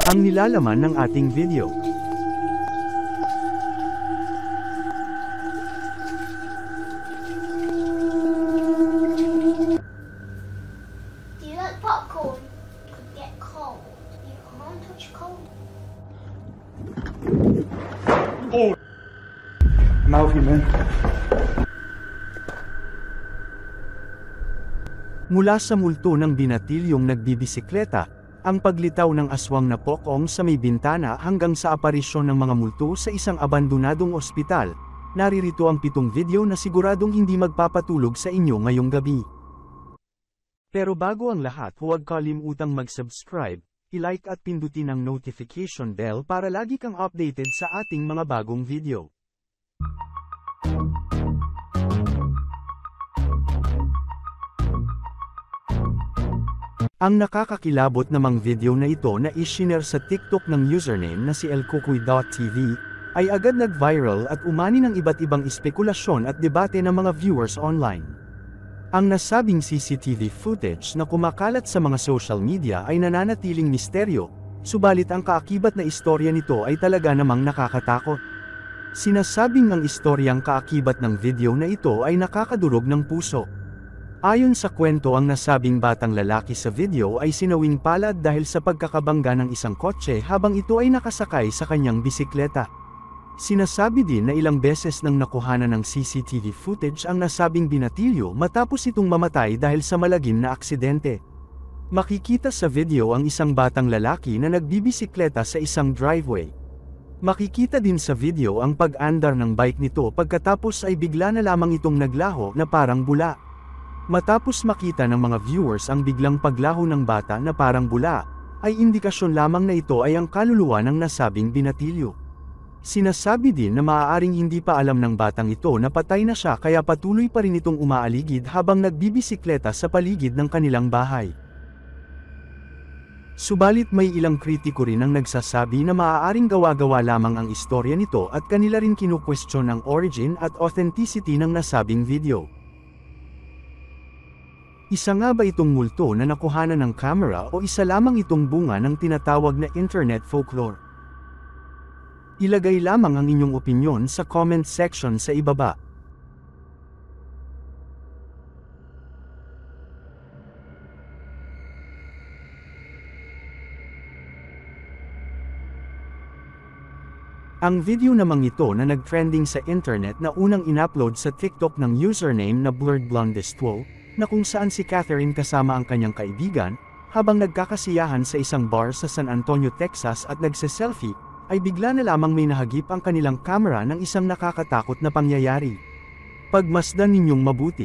Ang nilalaman ng ating video. Do you like popcorn? Could get cold. You can't touch cold. Oh! Mouthy, man. Mula sa multo ng binatilyong nagbibisikleta, ang paglitaw ng aswang na pokong sa may bintana hanggang sa aparisyon ng mga multo sa isang abandonadong ospital, naririto ang 7 video na siguradong hindi magpapatulog sa inyo ngayong gabi. Pero bago ang lahat, huwag kalimutang mag-subscribe, i-like at pindutin ang notification bell para lagi kang updated sa ating mga bagong video. Ang nakakakilabot namang video na ito na ishiner sa TikTok ng username na si elkukuy.tv, ay agad nag-viral at umani ng iba't ibang espekulasyon at debate ng mga viewers online. Ang nasabing CCTV footage na kumakalat sa mga social media ay nananatiling misteryo, subalit ang kaakibat na istorya nito ay talaga namang nakakatakot. Sinasabing ang istoryang kaakibat ng video na ito ay nakakadurog ng puso. Ayon sa kwento, ang nasabing batang lalaki sa video ay sinawing palad dahil sa pagkakabangga ng isang kotse habang ito ay nakasakay sa kanyang bisikleta. Sinasabi din na ilang beses nang nakuhanan ng CCTV footage ang nasabing binatilyo matapos itong mamatay dahil sa malagim na aksidente. Makikita sa video ang isang batang lalaki na nagbibisikleta sa isang driveway. Makikita din sa video ang pag-andar ng bike nito pagkatapos ay bigla na lamang itong naglaho na parang bula. Matapos makita ng mga viewers ang biglang paglaho ng bata na parang bula, ay indikasyon lamang na ito ay ang kaluluwa ng nasabing binatilyo. Sinasabi din na maaaring hindi pa alam ng batang ito na patay na siya kaya patuloy pa rin itong umaaligid habang nagbibisikleta sa paligid ng kanilang bahay. Subalit may ilang kritiko rin ang nagsasabi na maaaring gawa-gawa lamang ang istorya nito at kanila rin kinukwestiyon ang origin at authenticity ng nasabing video. Isa nga ba itong multo na nakuhanan ng camera o isa lamang itong bunga ng tinatawag na internet folklore? Ilagay lamang ang inyong opinyon sa comment section sa ibaba. Ang video namang ito na nag-trending sa internet na unang in-upload sa TikTok ng username na BlurredBlondest12, na kung saan si Catherine kasama ang kanyang kaibigan, habang nagkakasiyahan sa isang bar sa San Antonio, Texas at nagse-selfie, ay bigla na lamang may nahagip ang kanilang camera ng isang nakakatakot na pangyayari. Pagmasdan ninyong mabuti.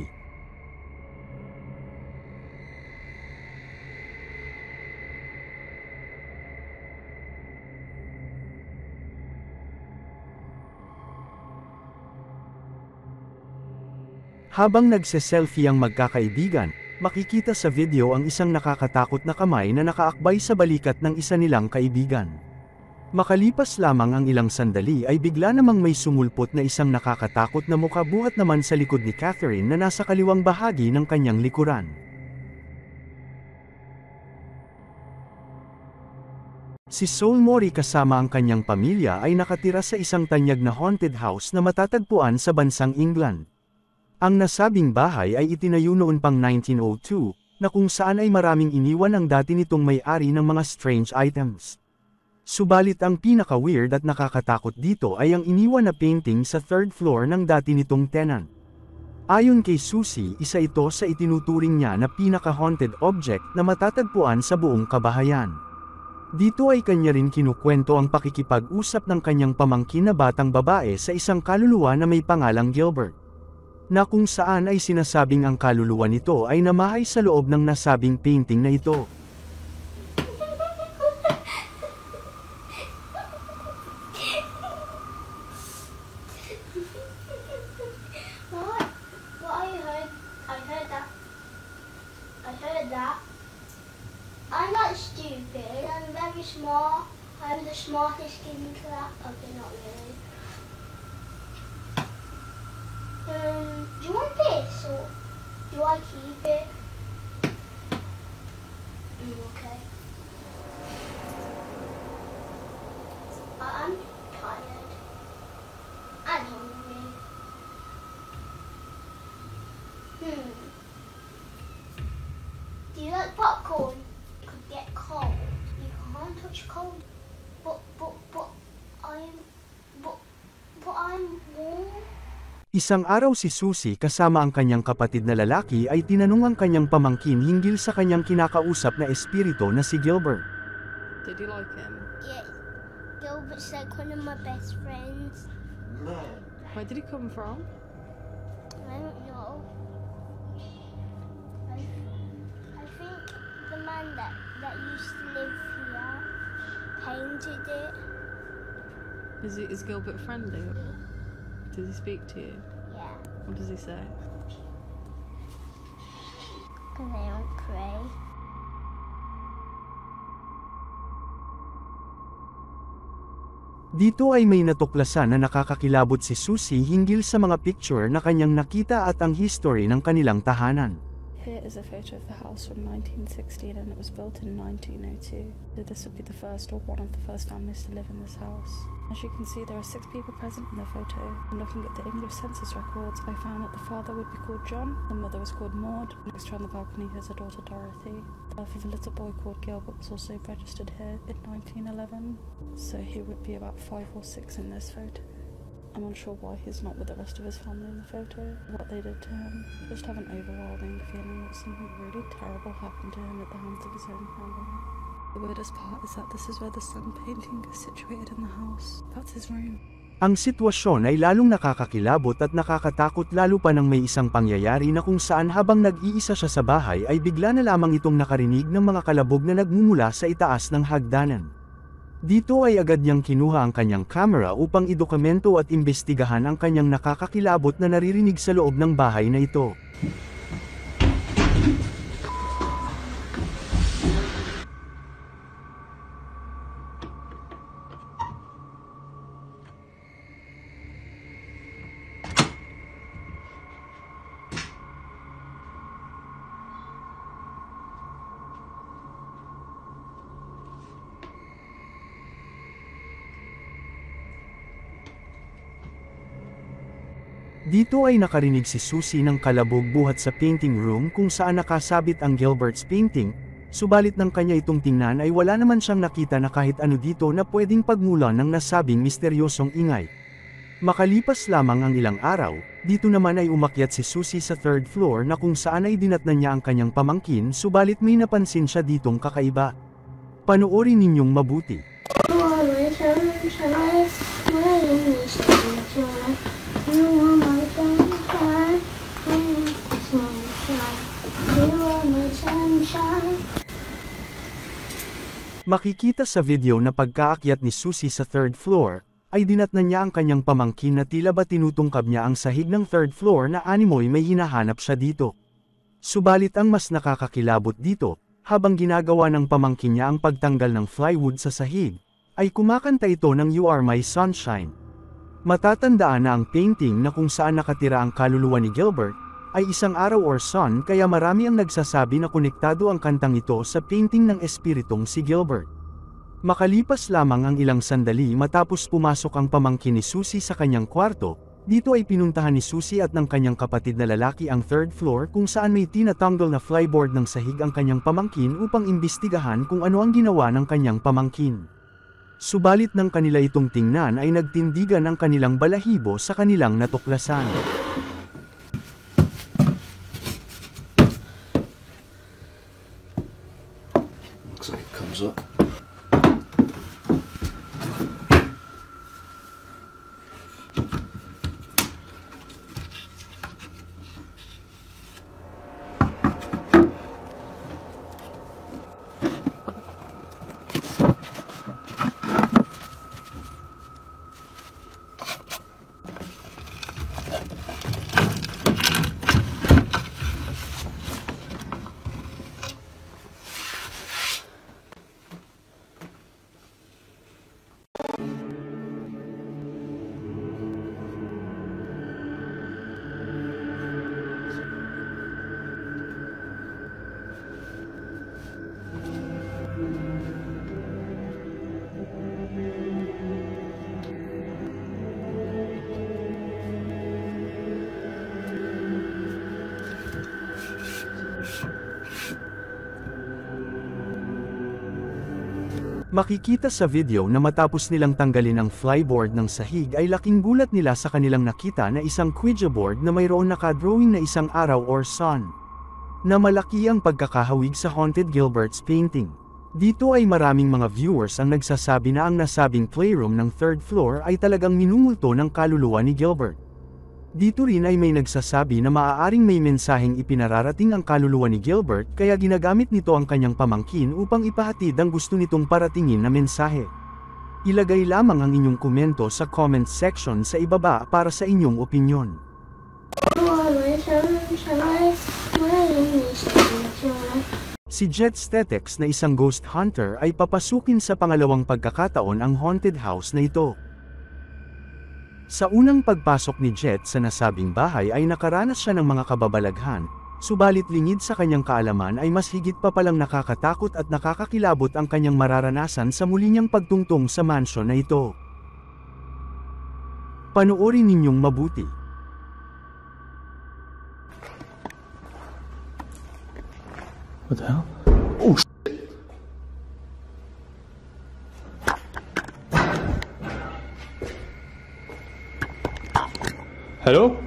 Habang nagse-selfie ang magkakaibigan, makikita sa video ang isang nakakatakot na kamay na nakaakbay sa balikat ng isa nilang kaibigan. Makalipas lamang ang ilang sandali ay bigla namang may sumulpot na isang nakakatakot na mukha buhat naman sa likod ni Catherine na nasa kaliwang bahagi ng kanyang likuran. Si Soul Mori kasama ang kanyang pamilya ay nakatira sa isang tanyag na haunted house na matatagpuan sa bansang England. Ang nasabing bahay ay itinayo noon pang 1902, na kung saan ay maraming iniwan ang dati nitong may-ari ng mga strange items. Subalit ang pinaka-weird at nakakatakot dito ay ang iniwan na painting sa 3rd floor ng dati nitong tenant. Ayon kay Susie, isa ito sa itinuturing niya na pinaka-haunted object na matatagpuan sa buong kabahayan. Dito ay kanya rin kinukwento ang pakikipag-usap ng kanyang pamangkin na batang babae sa isang kaluluwa na may pangalang Gilbert, na kung saan ay sinasabing ang kaluluwa nito ay namahay sa loob ng nasabing painting na ito. I heard that. I'm not stupid, I'm very smart. I'm the smartest kid in class. Okay, not really. Do you want this or do I keep it? Okay. much cold. But I'm warm. Isang araw si Susie kasama ang kanyang kapatid na lalaki ay tinanong ang kanyang pamangkin hinggil sa kanyang kinakausap na espiritu na si Gilbert. Did you like him? Yeah, Gilbert's like one of my best friends. Where did he come from? I don't know. I think the man that used to live here painted it. Is Gilbert friendly? Does he speak to you? Yeah, What does he say? because I don't pray. Dito ay may natuklasan na nakakakilabot si Susie hinggil sa mga picture na kanyang nakita at ang history ng kanilang tahanan. Here is a photo of the house from 1916 and it was built in 1902. So this would be the first or one of the first families to live in this house. As you can see, there are 6 people present in the photo. And looking at the English census records, I found that the father would be called John, the mother was called Maud. Next to on the balcony is a daughter Dorothy. The birth of a little boy called Gilbert was also registered here in 1911. So he would be about 5 or 6 in this photo. I'm unsure why he's not with the rest of his family in the photo, what they did to him. Just have an overwhelming feeling that something really terrible happened to him at the hands of his own family. The weirdest part is that this is where the sun painting is situated in the house. That's his room. Ang sitwasyon ay lalong nakakakilabot at nakakatakot lalo pa nang may isang pangyayari na kung saan habang nag-iisa siya sa bahay ay bigla na lamang itong nakarinig ng mga kalabog na nagmumula sa itaas ng hagdanan. Dito ay agad niyang kinuha ang kanyang camera upang idokumento at imbestigahan ang kanyang nakakakilabot na naririnig sa loob ng bahay na ito. Dito ay nakarinig si Susie ng kalabog buhat sa painting room kung saan nakasabit ang Gilbert's painting, subalit ng kanya itong tingnan ay wala naman siyang nakita na kahit ano dito na pwedeng pagmulan ng nasabing misteryosong ingay. Makalipas lamang ang ilang araw, dito naman ay umakyat si Susie sa 3rd floor na kung saan ay dinatnan niya ang kanyang pamangkin subalit may napansin siya ditong kakaiba. Panoorin ninyong mabuti. Makikita sa video na pagkaakyat ni Susie sa 3rd floor, ay dinatnan niya ang kanyang pamangkin na tila ba tinutungkab niya ang sahig ng 3rd floor na animoy may hinahanap siya dito. Subalit ang mas nakakakilabot dito, habang ginagawa ng pamangkin niya ang pagtanggal ng plywood sa sahig, ay kumakanta ito ng You Are My Sunshine. Matatandaan na ang painting na kung saan nakatira ang kaluluwa ni Gilbert, ay isang araw or sun kaya marami ang nagsasabi na konektado ang kantang ito sa painting ng espiritong si Gilbert. Makalipas lamang ang ilang sandali matapos pumasok ang pamangkin ni Susie sa kanyang kwarto, dito ay pinuntahan ni Susie at ng kanyang kapatid na lalaki ang 3rd floor kung saan may tinatanggal na flyboard ng sahig ang kanyang pamangkin upang imbestigahan kung ano ang ginawa ng kanyang pamangkin. Subalit ng kanila itong tingnan ay nagtindigan ang kanilang balahibo sa kanilang natuklasan. Looks like it comes up. Makikita sa video na matapos nilang tanggalin ang flyboard ng sahig ay laking gulat nila sa kanilang nakita na isang Ouija board na mayroon nakadrawing na isang araw or sun. Na malaki ang pagkakahawig sa Haunted Gilbert's painting. Dito ay maraming mga viewers ang nagsasabi na ang nasabing playroom ng 3rd floor ay talagang minumulto ng kaluluwa ni Gilbert. Dito rin ay may nagsasabi na maaaring may mensaheng ipinararating ang kaluluwa ni Gilbert kaya ginagamit nito ang kanyang pamangkin upang ipahatid ang gusto nitong paratingin na mensahe. Ilagay lamang ang inyong komento sa comment section sa ibaba para sa inyong opinyon. Si Jet Stetex na isang ghost hunter ay papasukin sa pangalawang pagkakataon ang haunted house na ito. Sa unang pagpasok ni Jet sa nasabing bahay ay nakaranas siya ng mga kababalaghan, subalit lingid sa kanyang kaalaman ay mas higit pa palang nakakatakot at nakakakilabot ang kanyang mararanasan sa muli niyang pagtungtong sa mansion na ito. Panoorin ninyong mabuti. What the hell? Oh, shit. Hello?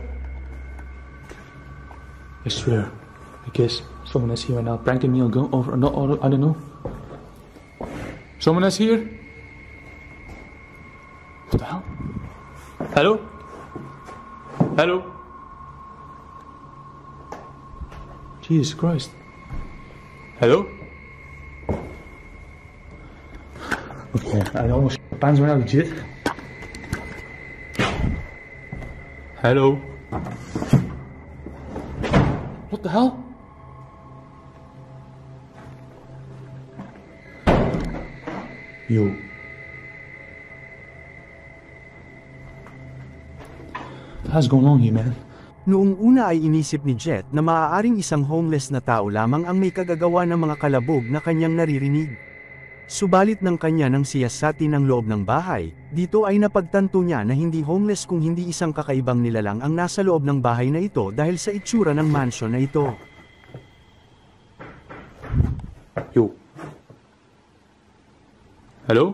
I swear. I guess someone is here now pranking me or go over. No, I don't know. Someone is here? What the hell? Hello? Hello? Jesus Christ. Hello? Okay, I almost pants went out legit. Hello? What the hell? Yo. What's going on here, man? Noong una ay inisip ni Jet na maaaring isang homeless na tao lamang ang may kagagawa ng mga kalabog na kanyang naririnig. Subalit ng kanya nang siyasatin ang loob ng bahay, dito ay napagtanto niya na hindi homeless kung hindi isang kakaibang nilalang ang nasa loob ng bahay na ito dahil sa itsura ng mansion na ito. Yo. Hello?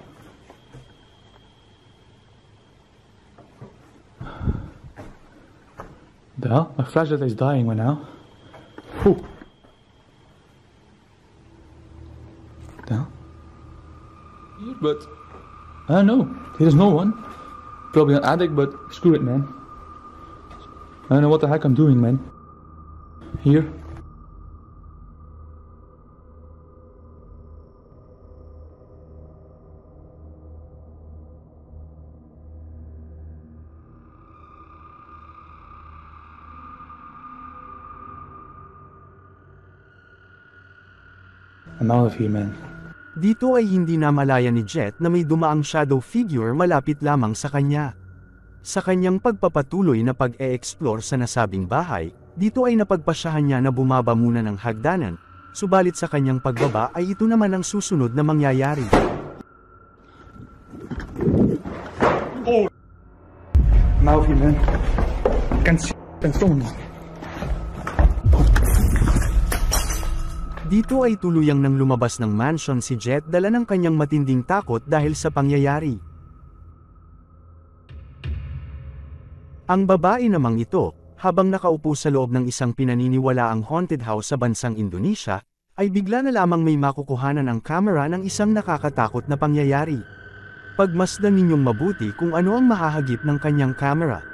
The hell? My flashlight is dying right now. Whew. The hell? But I don't know. There's no one. Probably an addict, but screw it, man. I don't know what the heck I'm doing, man. Here. I'm out of here, man. Dito ay hindi namalaya ni Jet na may dumaang shadow figure malapit lamang sa kanya. Sa kanyang pagpapatuloy na pag-e-explore sa nasabing bahay, dito ay napagpasyahan niya na bumaba muna ng hagdanan, subalit sa kanyang pagbaba ay ito naman ang susunod na mangyayari. Oh! I'm out of here, man. I can't see and stones. Dito ay tuluyang nang lumabas ng mansion si Jet dala ng kanyang matinding takot dahil sa pangyayari. Ang babae namang ito, habang nakaupo sa loob ng isang pinaniniwalaang haunted house sa bansang Indonesia, ay bigla na lamang may makukuhanan ang kamera ng isang nakakatakot na pangyayari. Pagmasdan ninyong mabuti kung ano ang mahahagip ng kanyang kamera.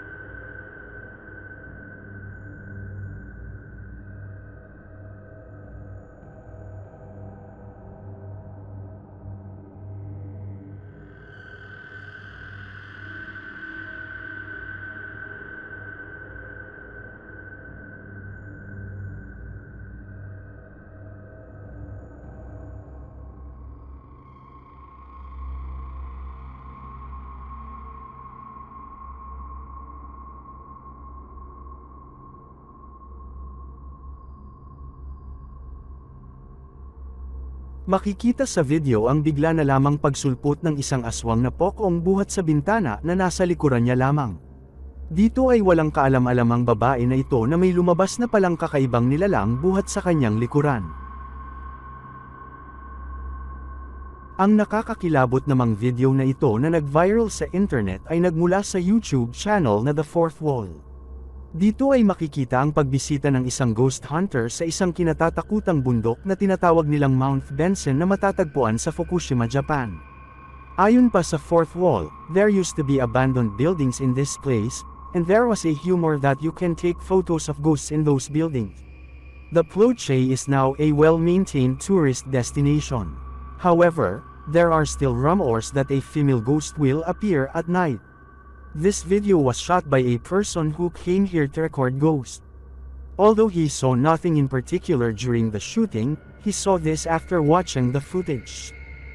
Makikita sa video ang bigla na lamang pagsulpot ng isang aswang na pokong buhat sa bintana na nasa likuran niya lamang. Dito ay walang kaalam-alamang babae na ito na may lumabas na palang kakaibang nilalang buhat sa kanyang likuran. Ang nakakakilabot namang video na ito na nag-viral sa internet ay nagmula sa YouTube channel na The Fourth Wall. Dito ay makikita ang pagbisita ng isang ghost hunter sa isang kinatatakutang bundok na tinatawag nilang Mount Benson na matatagpuan sa Fukushima, Japan. Ayon pa sa Fourth Wall, there used to be abandoned buildings in this place, and there was a rumor that you can take photos of ghosts in those buildings. The Ploche is now a well-maintained tourist destination. However, there are still rumors that a female ghost will appear at night. This video was shot by a person who came here to record ghosts. Although he saw nothing in particular during the shooting, he saw this after watching the footage.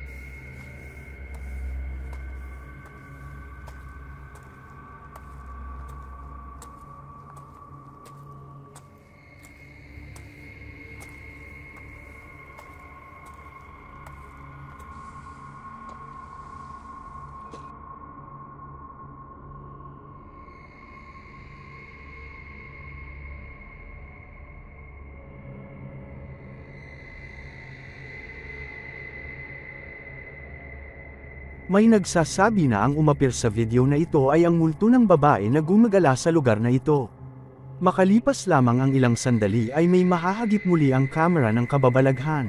May nagsasabi na ang umapir sa video na ito ay ang multo ng babae na gumagala sa lugar na ito. Makalipas lamang ang ilang sandali ay may mahahagip muli ang kamera ng kababalaghan.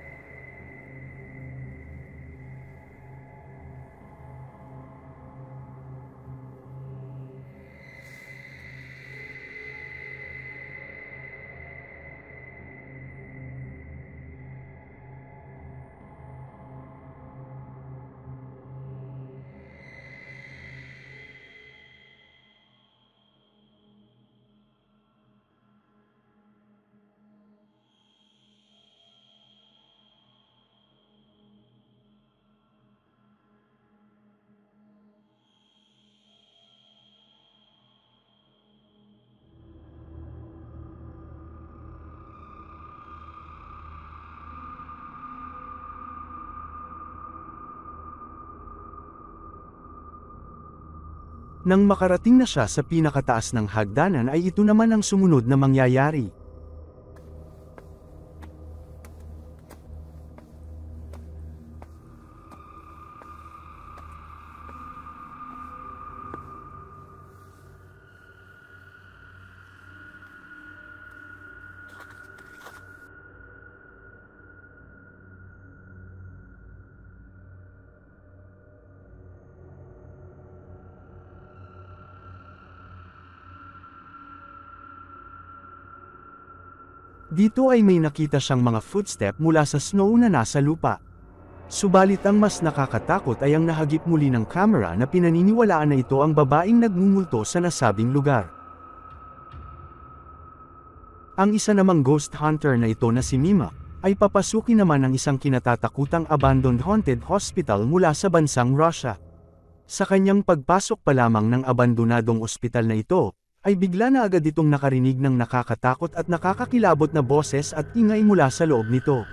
Nang makarating na siya sa pinakataas ng hagdanan ay ito naman ang sumunod na mangyayari. Dito ay may nakita siyang mga footstep mula sa snow na nasa lupa. Subalit ang mas nakakatakot ay ang nahagip muli ng camera na pinaniniwalaan na ito ang babaeng nagmumulto sa nasabing lugar. Ang isa namang ghost hunter na ito na si Mima, ay papasukin naman ng isang kinatatakutang abandoned haunted hospital mula sa bansang Russia. Sa kanyang pagpasok pa lamang ng abandonadong ospital na ito, ay bigla na agad itong nakarinig ng nakakatakot at nakakakilabot na boses at ingay mula sa loob nito.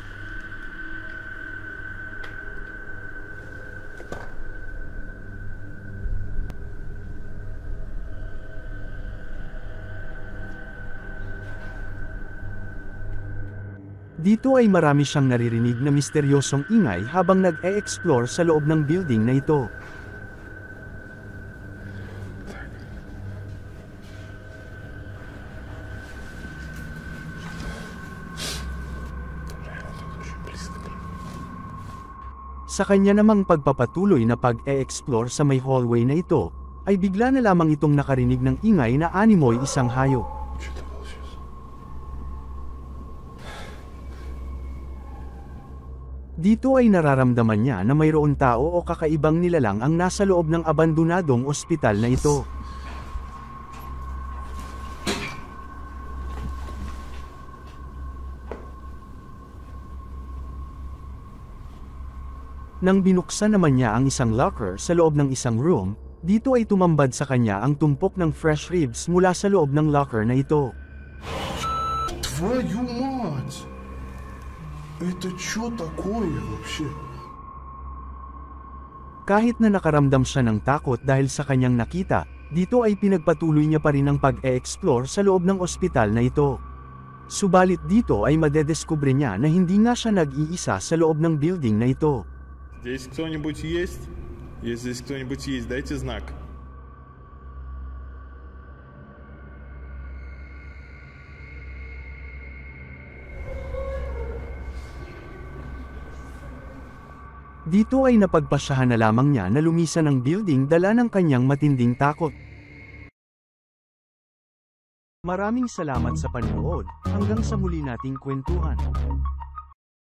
Dito ay marami siyang naririnig na misteryosong ingay habang nag-e-explore sa loob ng building na ito. Sa kanya namang pagpapatuloy na pag-e-explore sa may hallway na ito, ay bigla na lamang itong nakarinig ng ingay na animoy isang hayop. Dito ay nararamdaman niya na mayroon tao o kakaibang nilalang ang nasa loob ng abandonadong ospital na ito. Nang binuksan naman niya ang isang locker sa loob ng isang room, dito ay tumambad sa kanya ang tumpok ng fresh ribs mula sa loob ng locker na ito. Твою мать! Это чё такое вообще? Kahit na nakaramdam siya ng takot dahil sa kanyang nakita, dito ay pinagpatuloy niya pa rin ang pag-e-explore sa loob ng ospital na ito. Subalit dito ay madediskubre niya na hindi nga siya nag-iisa sa loob ng building na ito. Здесь кто-нибудь есть? Если здесь кто-нибудь есть, дайте знак. Dito ay napagpasyahan na lamang niya na lumisan ng building dala ng kanyang matinding takot. Maraming salamat sa panonood, hanggang sa muli nating kwentuhan.